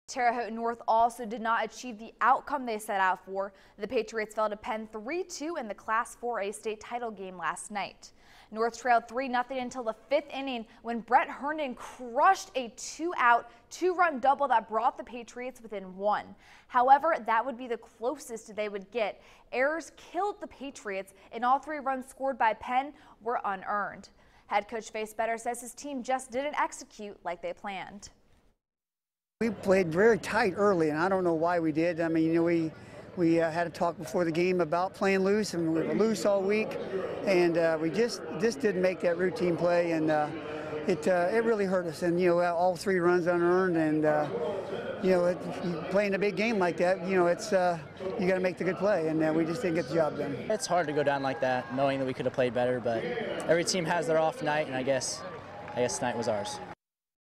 Terre Haute North also did not achieve the outcome they set out for. The Patriots fell to Penn 3-2 in the Class 4A state title game last night. North trailed 3-0 until the 5th inning when Brett Herndon crushed a 2-out, 2-run double that brought the Patriots within 1. However, that would be the closest they would get. Errors killed the Patriots, and all 3 runs scored by Penn were unearned. Head coach Face Better says his team just didn't execute like they planned. We played very tight early, and I don't know why we did. I mean, we had a talk before the game about playing loose, and we were loose all week, and we just didn't make that routine play, and it really hurt us. And all 3 runs unearned, and playing a big game like that, it's you got to make the good play, and we just didn't get the job done. It's hard to go down like that, knowing that we could have played better, but every team has their off night, and I guess tonight was ours.